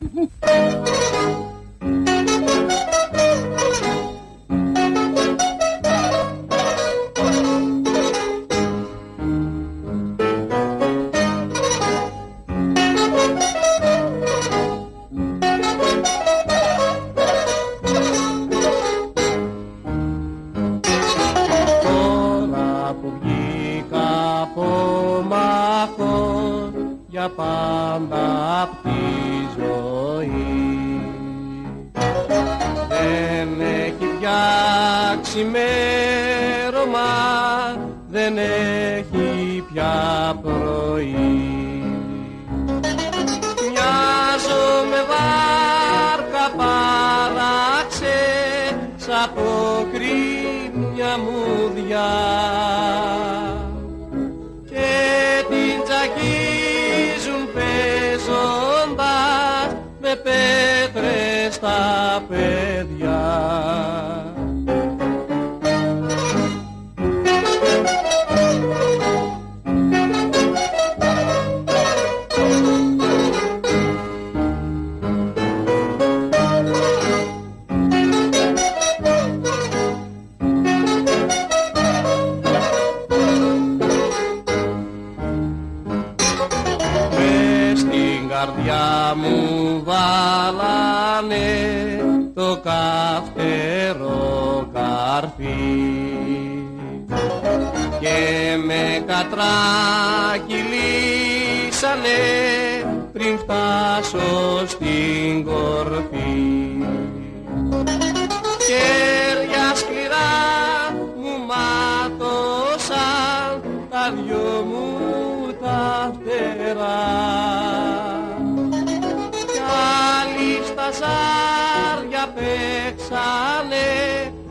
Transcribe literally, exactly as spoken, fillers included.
Για πάντα απ' τη ζωή δεν έχει πια ξημέρωμα, δεν έχει πια πρωί. Μοιάζω με βάρκα παράξες από κρύμια μουδιά και την τσακίζουν παίζοντας με πέτρες τα παιδιά. Καρδιά μου βάλανε το καυτερό καρφί και με κατράκι λύσανε πριν φτάσω στην κορφή. Χέρια σκληρά μου μάτωσαν τα δυο μου τα φτερά, στα ζάρια παίξανε